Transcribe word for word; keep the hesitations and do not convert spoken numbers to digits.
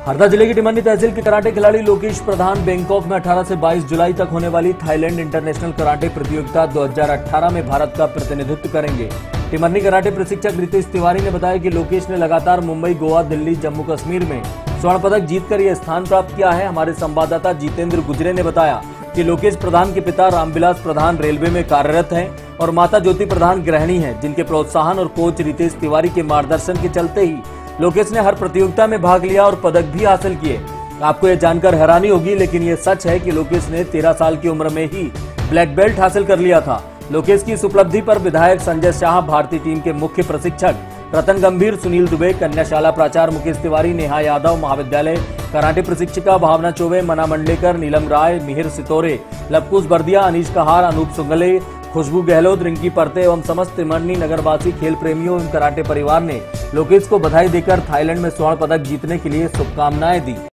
हरदा जिले की टिमरनी तहसील के कराटे खिलाड़ी लोकेश प्रधान बैंकॉक में अठारह से बाईस जुलाई तक होने वाली थाईलैंड इंटरनेशनल कराटे प्रतियोगिता दो हज़ार अठारह में भारत का प्रतिनिधित्व करेंगे। टिमरनी कराटे प्रशिक्षक रितेश तिवारी ने बताया कि लोकेश ने लगातार मुंबई, गोवा, दिल्ली, जम्मू कश्मीर में स्वर्ण पदक जीतकर यह स्थान प्राप्त किया है। हमारे संवाददाता जितेंद्र गुजरे ने बताया कि लोकेश प्रधान के पिता रामविलास प्रधान रेलवे में कार्यरत हैं और माता ज्योति प्रधान गृहिणी हैं, जिनके प्रोत्साहन और कोच रितेश तिवारी के मार्गदर्शन के चलते ही लोकेश ने हर प्रतियोगिता में भाग लिया और पदक भी हासिल किए। आपको यह जानकर हैरानी होगी, लेकिन ये सच है कि लोकेश ने तेरह साल की उम्र में ही ब्लैक बेल्ट हासिल कर लिया था। लोकेश की इस उपलब्धि पर विधायक संजय शाह, भारतीय टीम के मुख्य प्रशिक्षक रतन गंभीर, सुनील दुबे, कन्याशाला प्राचार्य मुकेश तिवारी, नेहा यादव, महाविद्यालय कराटे प्रशिक्षिका भावना चौबे, मना मंडलेकर, नीलम राय, मिहिर सितोरे, लवकुश बर्दिया, अनीश कहार, अनूप सुंगले, खुशबू गहलोत, रिंकी परते एवं समस्त टिमरनी नगरवासी खेल प्रेमियों एवं कराटे परिवार ने लोकेश को बधाई देकर थाईलैंड में स्वर्ण पदक जीतने के लिए शुभकामनाएं दी।